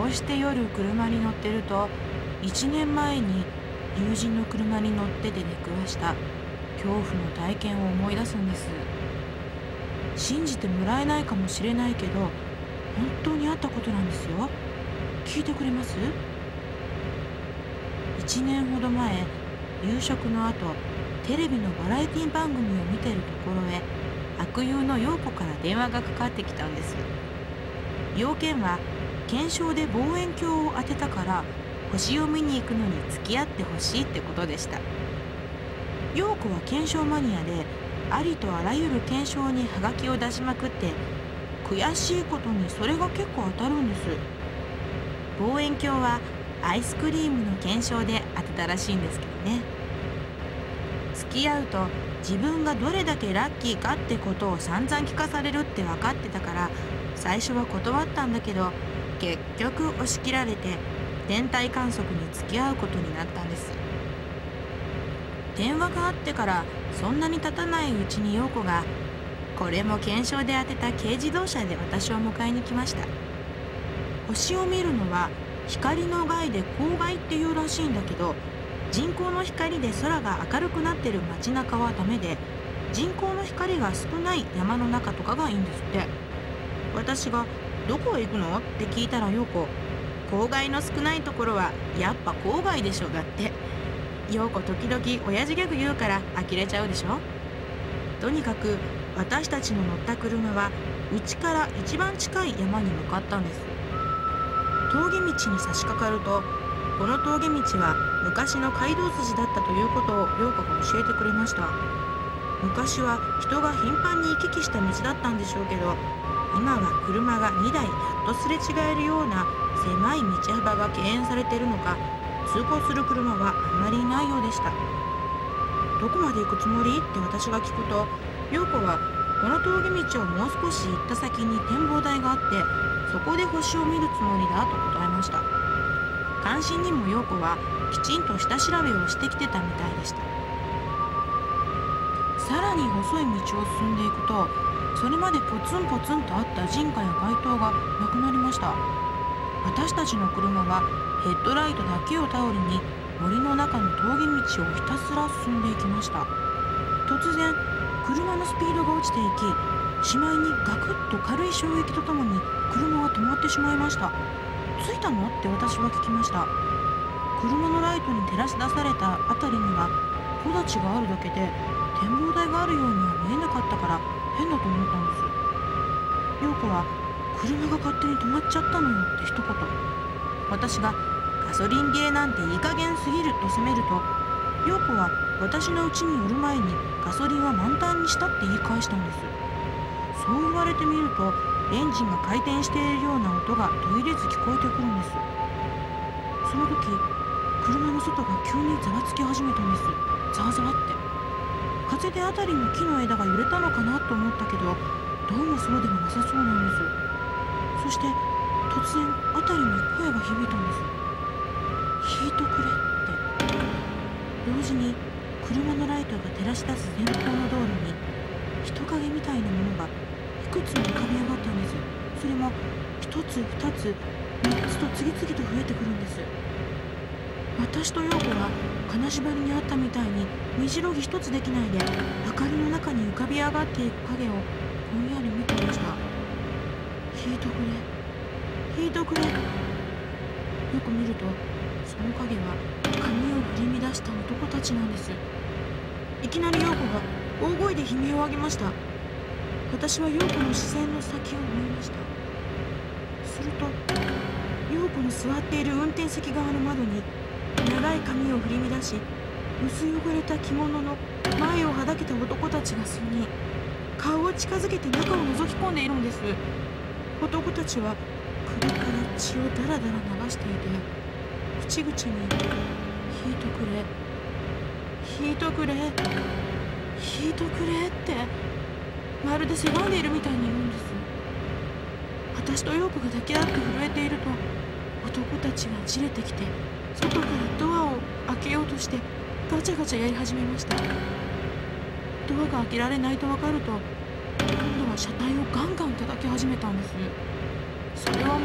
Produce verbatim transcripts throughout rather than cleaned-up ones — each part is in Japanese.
うして夜車に乗ってると、いちねんまえに友人の車に乗ってて出くわした恐怖の体験を思い出すんです。信じてもらえないかもしれないけど、本当にあったことなんですよ。聞いてくれます？いちねんほど前、夕食の後、テレビのバラエティ番組を見てるところへ、悪友の陽子から電話がかかってきたんです。要件は、検証で望遠鏡を当てたから星を見に行くのに付き合ってほしいってことでした。陽子は検証マニアで、ありとあらゆる検証にハガキを出しまくって、悔しいことにそれが結構当たるんです。望遠鏡はアイスクリームの検証で当てたらしいんですけどね。付き合うと自分がどれだけラッキーかってことを散々聞かされるって分かってたから、最初は断ったんだけど、結局押し切られて天体観測に付き合うことになったんです。電話があってからそんなに経たないうちに陽子が、これも検証で当てた軽自動車で私を迎えに来ました。星を見るのは光の害で光害っていうらしいんだけど、人工の光で空が明るくなってる街中はダメで、人工の光が少ない山の中とかがいいんですって。私が「どこへ行くの？」って聞いたら陽子、光害の少ないところはやっぱ郊外でしょだって。陽子時々親父ギャグ言うから呆れちゃうでしょ。とにかく私たちの乗った車は家から一番近い山に向かったんです。峠道に差し掛かると、この峠道は昔の街道筋だったということを陽子が教えてくれました。昔は人が頻繁に行き来した道だったんでしょうけど、今は車がにだいやっとすれ違えるような狭い道幅が敬遠されているのか、通行する車はあまりいないようでした。どこまで行くつもりって私が聞くと、陽子はこの峠道をもう少し行った先に展望台があって、そこで星を見るつもりだと答えました。関心にも陽子はきちんと下調べをしてきてたみたいでした。さらに細い道を進んでいくと、それまでポツンポツンとあった人家や街灯がなくなりました。私たちの車はヘッドライトだけを頼りに森の中の峠道をひたすら進んでいきました。突然車のスピードが落ちていき、しまいにガクッと軽い衝撃とともに車は止まってしまいました。着いたのって私は聞きました。車のライトに照らし出された辺りには木立があるだけで、展望台があるようには見えなかったから変だと思ったんです。陽子は車が勝手に止まっちゃったのよって一言。私がガソリン切れなんていい加減すぎると責めると、陽子は私の家に寄る前にガソリンは満タンにしたって言い返したんです。そう言われてみると、エンジンが回転しているような音が途切れず聞こえてくるんです。その時、車の外が急にざわつき始めたんです。ざわざわって。風で辺りの木の枝が揺れたのかなと思ったけど、どうもそうではなさそうなんです。そして突然辺りに声が響いたんです。ヒートくれって。同時に車のライトが照らし出す前方の道路に人影みたいなものがいくつも浮かび上がったんです。それもひとつふたつみっつと次々と増えてくるんです。私と陽子は金縛りにあったみたいに身じろぎ一つできないで、明かりの中に浮かび上がっていく影をぼんやり見ていました。ヒートくれ、ヒートくれ。よく見ると、その影は髪を振り乱した男たちなんです。いきなり陽子が大声で悲鳴を上げました。私は陽子の視線の先を追いました。すると陽子の座っている運転席側の窓に長い髪を振り乱し、薄汚れた着物の前をはだけた男たちが数人、顔を近づけて中を覗き込んでいるんです。男たちは首から血をダラダラ流していて、口々に「ヒートくれ、ヒートくれ、ヒートくれ」ってまるでせがんでいるみたいに言うんです。私と陽子が抱き合って震えていると、男たちがじれてきて外からドアを開けようとしてガチャガチャやり始めました。ドアが開けられないと分かると、今度は車体をガンガン叩き始めたんです。それはもう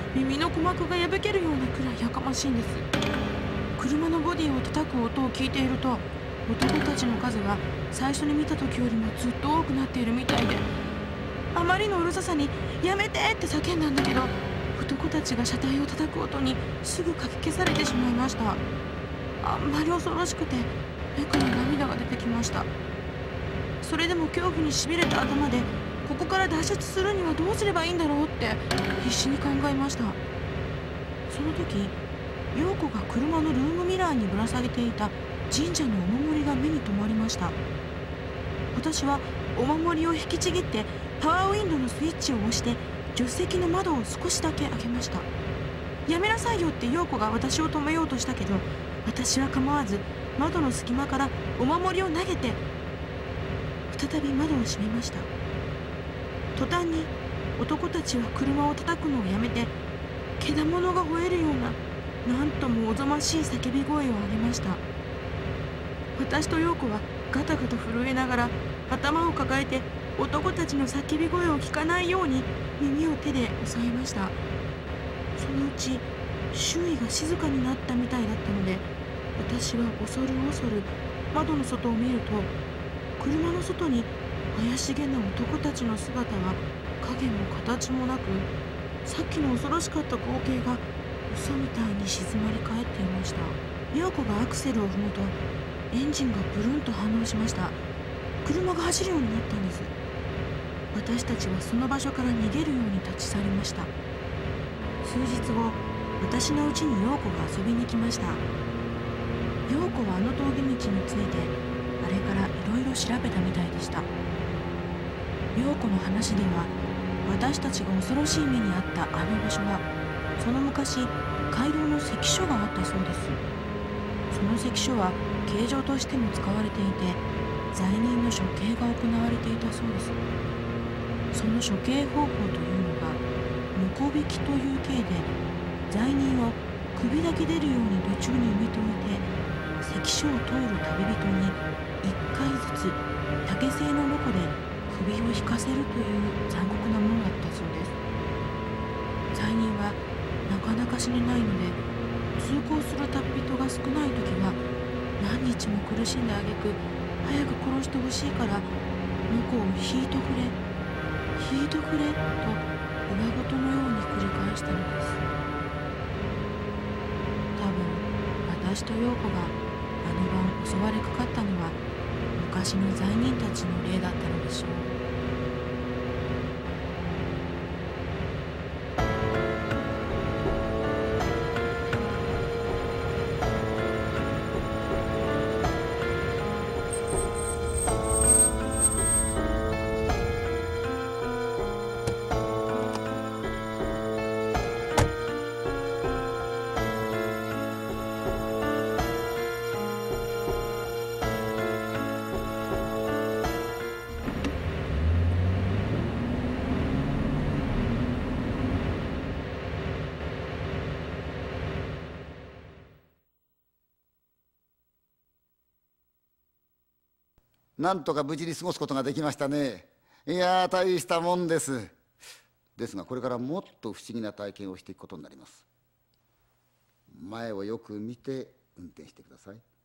耳の鼓膜が破けるようなくらいやかましいんです。車のボディを叩く音を聞いていると、男たちの数が最初に見た時よりもずっと多くなっているみたいで、あまりのうるささに「やめて!」って叫んだんだけど、男たちが車体を叩く音にすぐかき消されてしまいました。あんまり恐ろしくて目から涙が出てきました。それでも恐怖にしびれた頭で、ここから脱出するにはどうすればいいんだろうって必死に考えました。その時、陽子が車のルームミラーにぶら下げていた神社のお守りが目に留まりました。私はお守りを引きちぎってパワーウィンドのスイッチを押して助手席の窓を少しだけ開けました。やめなさいよって陽子が私を止めようとしたけど、私は構わず窓の隙間からお守りを投げて再び窓を閉めました。途端に男たちは車を叩くのをやめて、けだものが吠えるようななんともおぞましい叫び声を上げました。私と陽子はガタガタ震えながら頭を抱えて、男たちの叫び声を聞かないように耳を手で押さえました。そのうち周囲が静かになったみたいだったので、私は恐る恐る窓の外を見ると、車の外に怪しげな男たちの姿は影も形もなく、さっきの恐ろしかった光景が嘘みたいに静まり返っていました。陽子がアクセルを踏むとエンジンがブルンと反応しました。車が走るようになったんです。私たちはその場所から逃げるように立ち去りました。数日後、私の家に陽子が遊びに来ました。陽子はあの峠道についてあれからいろいろ調べたみたいでした。陽子の話では、私たちが恐ろしい目に遭ったあの場所は、その昔街道の関所があったそうです。その関所は刑場としても使われていて、罪人の処刑が行われていたそうです。その処刑方法というのがノコ引きという刑で、罪人を首だけ出るように土中に埋めておいて、関所を通る旅人にいっかいずつ竹製のノコで首を引かせるという残酷なものだったそうです。罪人はなかなか死ねないので、通行する旅人が少ない時は何日も苦しんであげく、早く殺してほしいからノコを引いとくれ引いとくれと上事のように繰り返したのです。多分私と陽子があの晩襲われかかったのは、昔の罪人たちの霊だったのでしょう。 なんとか無事に過ごすことができましたね。いやー、大したもんです。ですがこれからもっと不思議な体験をしていくことになります。前をよく見て運転してください。